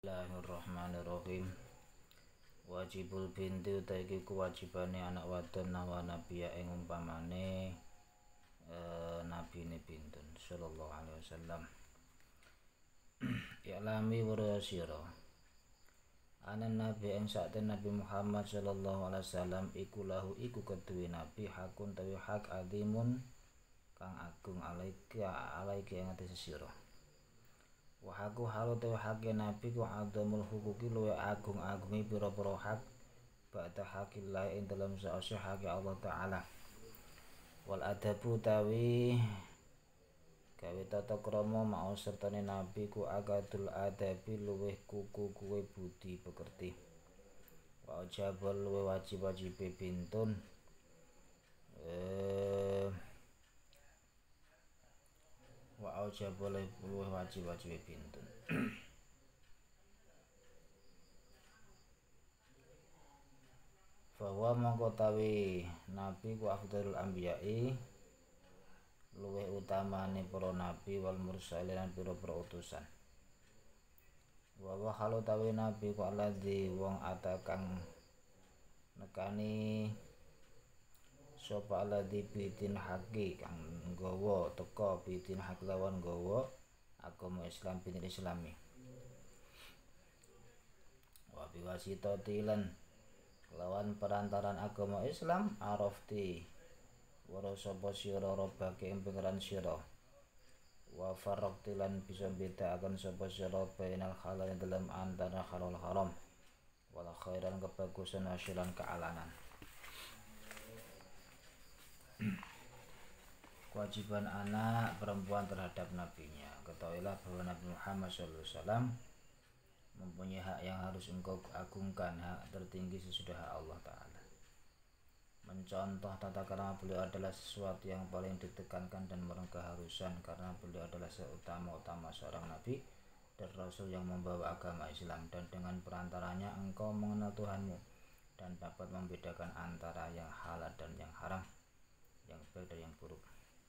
Bismillahirrahmanirrahim. Wajibul binti utawi iki kewajibane anak wadon nawa nabiya ing umpamane nabine bintun sallallahu alaihi wasallam. I'lami weruh sira anan nabi ing sakten Nabi Muhammad sallallahu alaihi wasallam iku lahu iku keduwe nabi hakun tawi hak adimun kang agung alaiki ing atase sira. Wa haku halu te hake nabi ku adamul hukuki luwe agung-agungi pira-pira hak ba'da hakillah ing dalam sa'asya hake Allah Ta'ala. Wal adabu tawi gawe tata krama mau sertane nabi ku akadul adabi luweh kuku kuwe budi pekerti. Wa jabal luwe wajib-wajib bintun wa aujaba luwih wajib-wajib bintun. Bahwa mongko tawi nabi ku afdhalul anbiya'i luwih utamane para nabi wal mursalin lan pira-pira utusan. Wa halu tawi nabi ku alladzi wong atakang nekani sapa alladzi bidin haqi kang nggawa teka bidin haq lawan nggawa agama Islam bin Islami. Wa biwasitati lan lawan perantaran agama Islam arafti waro sapa sira robake ing pengeran sira. Wa farraqti lan bisa bedakaken sapa sira bainal halal dalam antara halal haram wala khairan kebagusan asyilan kealanan. Kewajiban anak perempuan terhadap nabinya. Ketahuilah bahwa Nabi Muhammad SAW mempunyai hak yang harus engkau agungkan, hak tertinggi sesudah hak Allah Ta'ala. Mencontoh tata krama beliau adalah sesuatu yang paling ditekankan dan keharusan karena beliau adalah seutama-utama seorang nabi dan rasul yang membawa agama Islam, dan dengan perantaranya engkau mengenal Tuhanmu dan dapat membedakan antara yang halal dan yang haram, yang baik dan yang buruk.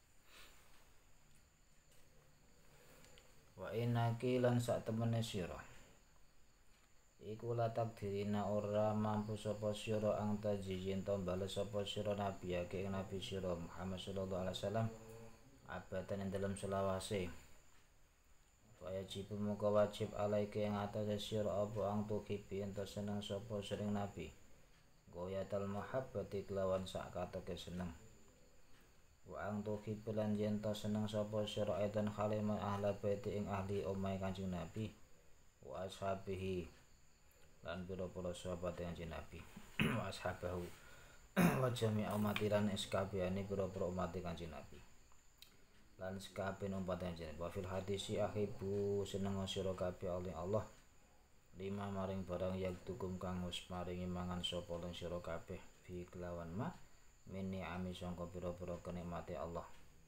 Wa innaki lan sak temene sira iku la takdirina ora mampu sapa sira ang tajijin to bales sapa sira nabi ake nabi sira Muhammad sallallahu alaihi wasallam abadan ing dalam selawase. Wa yajib muka wajib alaike ing atase sira apa ang tukipi ento seneng sapa sering nabi goyatal mahabbati kelawan sak kateke seneng. Wa ang tuhibu lan yen to seneng sapa sira edan khalima ahla baiti ing ahli omahe Kanjeng Nabi wa ashabihi lan pira-pira sahabat Kanjeng Nabi wa ashabahu wa jami'a umatiran iskabehane pira-pira umat Kanjeng Nabi lan sekabeh umat Kanjeng Nabi. Wa fil hadisi ahibu seneng sira kabeh Allah lima maring barang yak tukum kang wis maringi mangan sapa lan sira kabeh bi kelawan ma minni ami sangka pira-pira kenikmate Allah.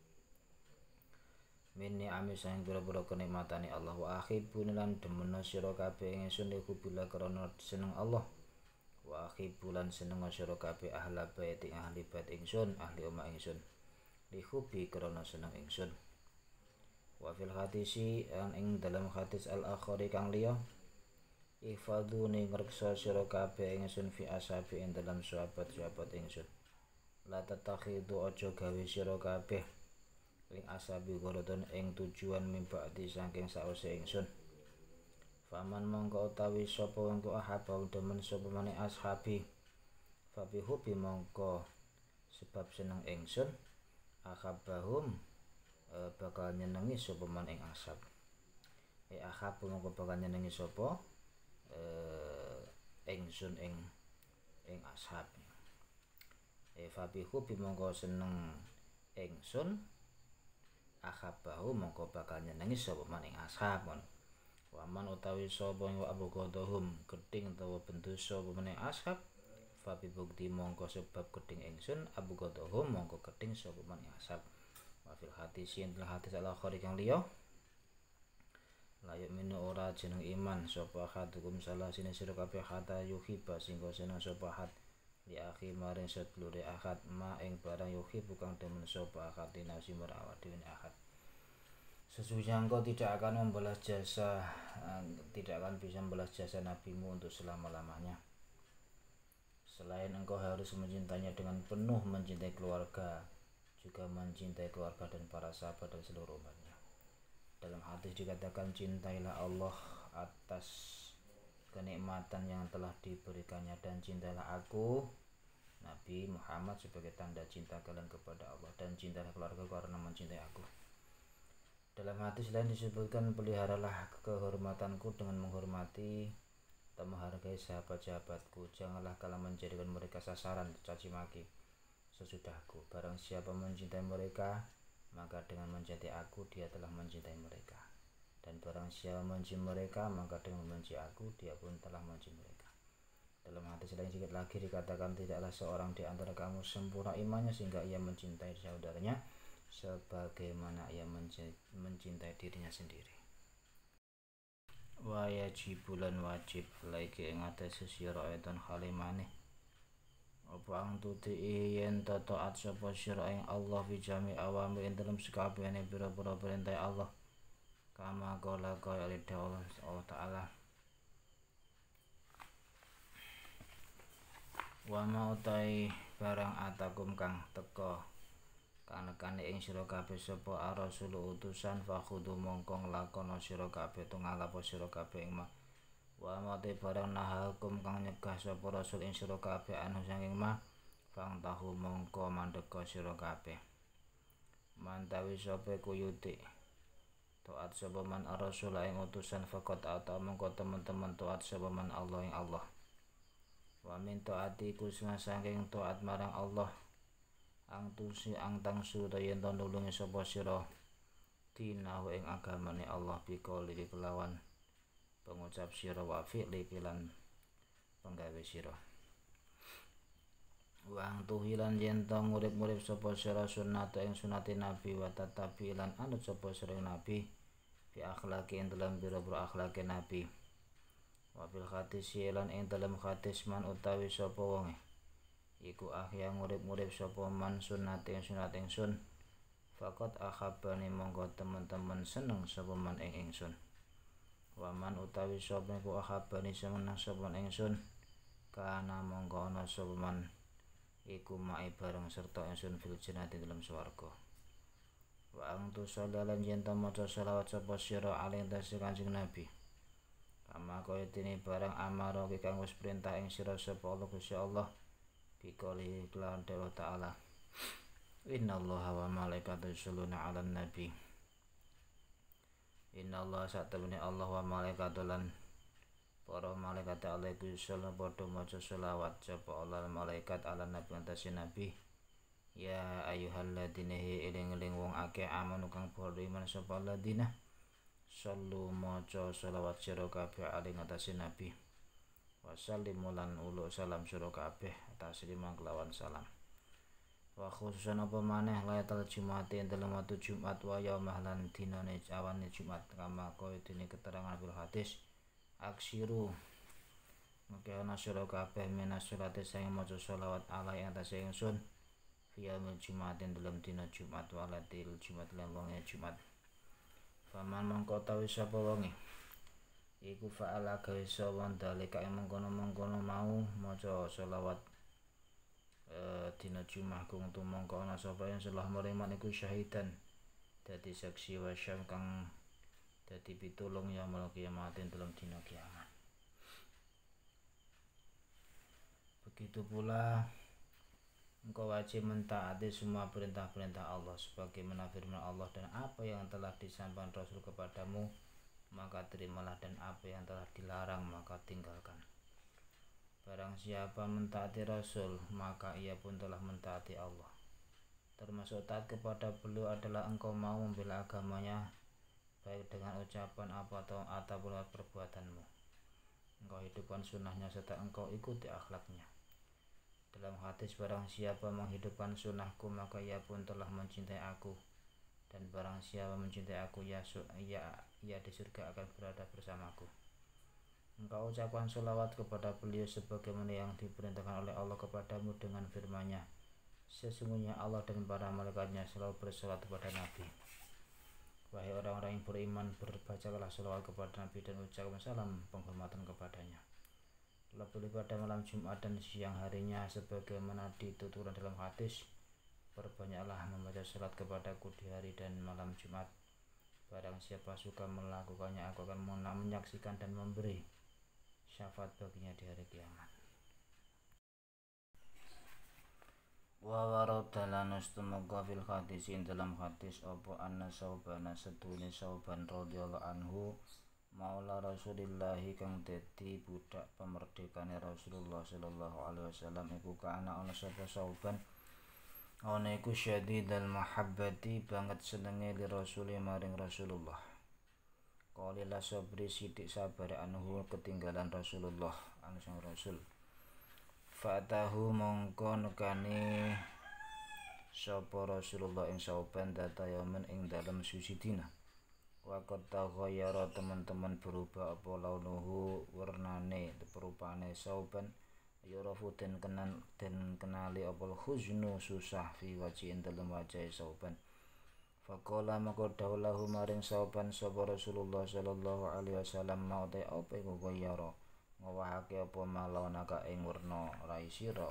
Minni ami sang pira-pira kenikmatane Allah. Wa akhibun lan demena sira kabeh ingsun iku bila krana seneng Allah. Wa akhibulan seneng sira kabeh ahla bait ahli bait ingsun ahli omah ingsun lihubi krana seneng ingsun. Wa fil hadisi an ing dalam hadis al akhari kang liya ifaduni ngreksa sira kabeh ingsun fi ashabi ing dalam sahabat-sahabat ingsun. La tatakhidu aja gawe sira kabeh ing asabi gorodon ing tujuan mimba'di saking sause ingsun. Faman mongko utawi sapa engko ahabau demen sapa maneh ashabi fa bihubi mongko sebab seneng ingsun akhabahum bakal nyenengi sapa man ing ashab. Akhab mongko bakal nyenengi sapa ingsun ing ashab. Fabihu bimongko seneng ingsun akhabahu mongko bakal nyenengi sapa man ing ashab. Waman utawi sapa ing abu qadhum geding utawa bendu sapa man ing ashab fabibukti mongko sebab geding ingsun abu qadhum mongko geding sapa man ing ashab. Wa fil hadis yen hadis al-akhir kang liya la yu'minu ora jeneng iman sapa hadukum salah sine sira kabeh hatta yuhibba singgo seneng sapa had li akhi maring sedulure akad ma ing barang yuhi bukan demen sapa akad dinasi merawat dene akad. Sesungguhnya engkau tidak akan membalas jasa, tidak akan bisa membalas jasa nabimu untuk selama-lamanya. Selain engkau harus mencintainya dengan penuh, mencintai keluarga, juga mencintai keluarga dan para sahabat dan seluruh umatnya. Dalam hadis dikatakan, cintailah Allah atas kenikmatan yang telah diberikannya, dan cintailah aku Nabi Muhammad sebagai tanda cinta kalian kepada Allah, dan cintailah keluarga karena mencintai aku. Dalam hadis lain disebutkan, peliharalah kehormatanku dengan menghormati atau menghargai sahabat-sahabatku. Janganlah kalian menjadikan mereka sasaran caci maki sesudahku. Barang siapa mencintai mereka, maka dengan mencintai aku dia telah mencintai mereka. Dan barang siapa membenci mereka, maka dengan membenci aku dia pun telah membenci mereka. Dalam hadis lain sedikit lagi dikatakan, tidaklah seorang di antara kamu sempurna imannya sehingga ia mencintai saudaranya sebagaimana ia mencintai dirinya sendiri. Wa yajibulan wajib laiki ing atase sira eton halimane apa ang tuti yen taat sapa sira ing Allah fi jami awamir ing dalem sakabehane pira-pira perintah Allah, kama qala kaya Allah Ta'ala, wa ma utai barang atakum kang teka kanekane ing sira kabeh sapa rasul utusan, fakhudu mongko nglakona sira kabeh tungalapo sira kabeh ing wa mate barang nahakum kang nyegah sapa rasul ing sira kabeh anu saking fang tahu mongko mandeka sira kabeh. Mantawi sapa kuyuti taat sapa man rasul ing utusan, faqat ata mongko teman-teman taat sapa man Allah ing Allah. Wa min taati kusna saking taat marang Allah, ang tangsu yen to nulungi sapa sira dinahu ing agamane Allah, bikoli kelawan pengucap sira, wa fi'li lan penggawe sira. Wa ang tuhilan yen to ngurip-ngurip sapa sira sunnata ing sunate nabi, wa tatabi lan anut sapa sira nabi fi akhlaqi ing dalam biro-biro akhlake nabi. Wa fil hadis lan ing dalam hadis, man utawi sapa wonge iku ahya ngurip-ngurip sapa man sunnati ing sunat ingsun, faqat akhabani monggo teman-teman seneng sapa man ing ingsun. Wa man utawi sapa iku akhabani seneng sapa ingsun, kana monggo ana sapa man iku mae bareng serta ingsun fil jannati dalam swarga. Wa angtu salalan yen ta maca selawat sapa sira alaihi Kanjeng Nabi, kama kaya dene barang amaro kang wis perintah ing sira sapa Allah Gusti Allah, bikoli kelawan Allah Ta'ala, innallaha wa malaikatahu yusholluna 'alan nabi. Innallaha satemene Allah wa malaikatahu lan para malaikat Allah iku yusholluna padha maca selawat sapa Allah malaikat ala nabi atase nabi. Ya ayyuhalladzina eling-eling wong akeh amanu kang padha iman sapa alladzina sallu maca selawat sira kabeh alaihi atase nabi, wasallimu lan uluk salam sira kabeh tasliman kelawan salam. Wa khususan apa maneh layatul Jumat ing dalem wektu Jumat, wa yaumah lan dinane awane Jumat, kama kaya dene keterangan fil hadis, aksiru mengke ana sira kabeh minas sholati sing maca sholawat ala ing atase ingsun fi yaumil Jumat ing dalem dina Jumat, walatil Jumat lan wonge Jumat. Faman mongko tawi sapa wonge iku fa'ala gawe sapa dalika ing mengkono-mengkono mau maca selawat dina Jumat kung tumangka ana sapa yen salah maring iku syahidan dadi saksi wa syam kang dadi pitulung ya mal kiamat dalam dina kiamat. Begitu pula engkau wajib mentaati semua perintah-perintah Allah sebagaimana firman Allah, dan apa yang telah disampaikan Rasul kepadamu maka terimalah, dan apa yang telah dilarang maka tinggalkan. Barang siapa mentaati Rasul maka ia pun telah mentaati Allah. Termasuk taat kepada beliau adalah engkau mau membela agamanya baik dengan ucapan ataupun perbuatanmu. Engkau hidupkan sunnahnya serta engkau ikuti akhlaknya. Dalam hadis, barang siapa menghidupkan sunnahku maka ia pun telah mencintai aku, dan barang siapa mencintai aku ia di surga akan berada bersamaku. Engkau ucapkan sholawat kepada beliau sebagaimana yang diperintahkan oleh Allah kepadamu dengan firman-Nya, sesungguhnya Allah dan para malaikatnya selalu bersolawat kepada Nabi. Wahai orang-orang yang beriman, berbacalah sholawat kepada Nabi dan ucapkan salam penghormatan kepadanya. Lebih pada malam Jumat dan siang harinya, sebagaimana dituturkan dalam hadis, perbanyaklah membaca salat kepadaku di hari dan malam Jumat. Barang siapa suka melakukannya, aku akan menyaksikan dan memberi syafaat baginya di hari kiamat. Wa warada lana istumaga fil hadis dalam hadis apa anna Saubana sedune Sauban radhiyallahu anhu maula Rasulillah kang dadi budak pemerdekane Rasulullah sallallahu alaihi wasallam iku kana ana sapa Sauban ana iku syadidal mahabbati banget senenge li Rasul maring Rasulullah. Qalila sabri sithik sabar anhu ketinggalan Rasulullah anu sang Rasul. Fa'tahu mongko nekani sapa Rasulullah ing Sauban data yaman ing dalem suci dina. Wa qad taghayyara teman-teman berubah apa launuhu warnane perupane Sauban yurafu den kenali apa huznu susah fi wajhin dalem wajahe Sauban. Faqala maka daulahu maring Sauban sapa Rasulullah sallallahu alaihi wasallam mau te apa iku ghayyara ngowahake apa malawanaka ing werna rai sira.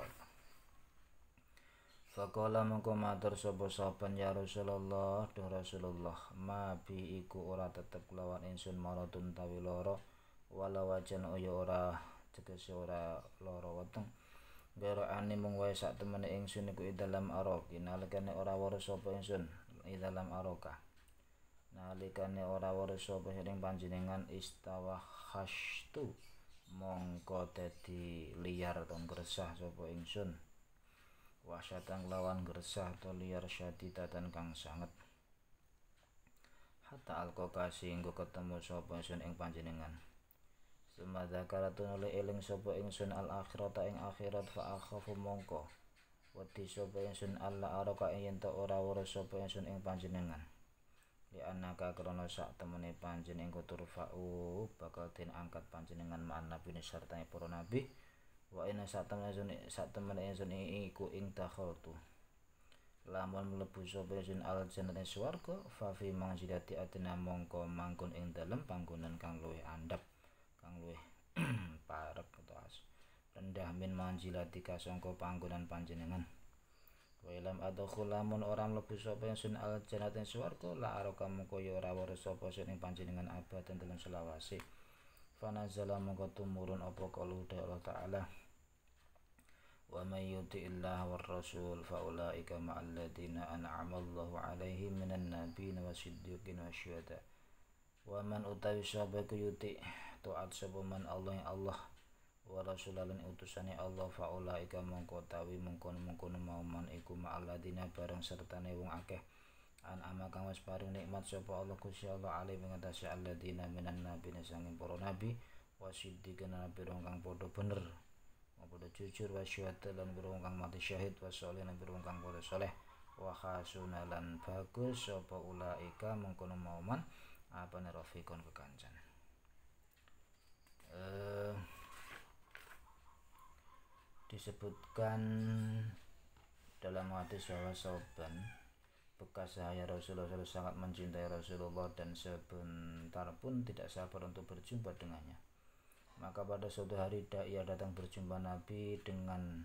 Faqala mongko matur sapa Sauban ya Rasulullah duh Rasulullah ma bi iku ora tetep lawan ingsun maradun tawi lara wala wajan ya ora tegese ora lara weteng gara ane mung wae sak temene ingsun iku dalam arok nalikane ora weruh sapa ingsun dalam aroka nalikane ora weruh sapa ing panjenengan istawa khashtu mongko dadi liar ton gresah sapa ingsun wasyatan lawan gresah to liar syadidatan kang sanget hatta alqokasi engko ketemu sapa ingsun ing panjenengan sumada karatun oleh eling sapa ingsun al akhirata ing akhirat fa akhafu mongko wedi sapa ingsun alla araka yen to ora weruh sapa ingsun ing panjenengan li anaka krana sak temene panjenengan turfa'u bakal den angkat panjenengan ma'an nabi sarta para nabi wa inna sak temene ingsun iku ing dakhaltu lamun mlebu sapa ingsun al jannah swarga fa fi manzilati atna mongko mangkon ing dalem panggonan kang luwih andhap kang luwih parek utawa rendah min manzilati kasangka panggonan panjenengan. Wa lam adkhul lamun ora mlebu sapa ingsun al jannah ing swarga la araka mengko ya ora weruh sapa ingsun ing panjenengan abadan dalam selawase. Fa nazala mengko tumurun apa qalu Allah taala wa may yuti'illah war rasul fa ulaika ma'al ladina an'ama Allahu 'alaihim minan nabiyyin wasiddiqin wasyuhada. Wa man utawi sapa yuti taat sapa man Allah yang Allah wa rasulan utusane Allah fa ulaika mongko tawi mengkono mauman iku ma'aladina bareng sertane wong akeh an kang wis paring nikmat sapa Allah Gusti Allah alaihi ngatasi alladina minan nabiyyin sanging para nabi wasiddiqin nabi kang padha bener padha jujur wa syuhada lan kang mati syahid wa sholihin kang padha saleh wa hasuna lan bagus sapa ulaika mengkono mauman apane rafiqon kekancan. Disebutkan dalam hadis bahwa Sauban bekas sahaya Rasulullah sangat mencintai Rasulullah dan sebentar pun tidak sabar untuk berjumpa dengannya. Maka pada suatu hari ia datang berjumpa Nabi dengan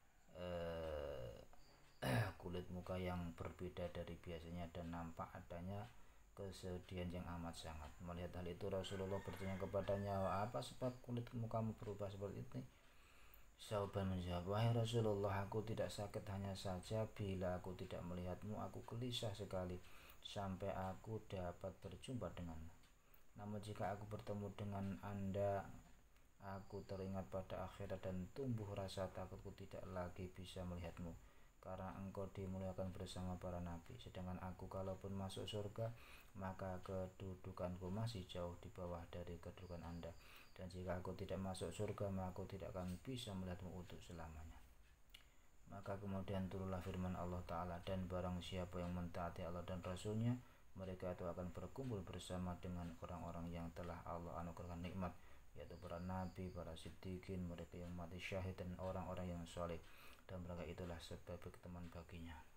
kulit muka yang berbeda dari biasanya dan nampak adanya kesedihan yang amat sangat. Melihat hal itu Rasulullah bertanya kepadanya, apa sebab kulit mukamu berubah seperti itu? Sauban menjawab, wahai Rasulullah, aku tidak sakit, hanya saja bila aku tidak melihatmu aku gelisah sekali sampai aku dapat berjumpa denganmu. Namun jika aku bertemu dengan Anda aku teringat pada akhirat dan tumbuh rasa takutku tidak lagi bisa melihatmu karena engkau dimuliakan bersama para nabi, sedangkan aku kalaupun masuk surga maka kedudukanku masih jauh di bawah dari kedudukan Anda, dan jika aku tidak masuk surga maka aku tidak akan bisa melihatmu untuk selamanya. Maka kemudian turunlah firman Allah Ta'ala, dan barang siapa yang mentaati Allah dan Rasulnya mereka itu akan berkumpul bersama dengan orang-orang yang telah Allah anugerahkan nikmat, yaitu para nabi, para siddiqin, mereka yang mati syahid dan orang-orang yang soleh, dan mereka itulah sebaik teman baginya.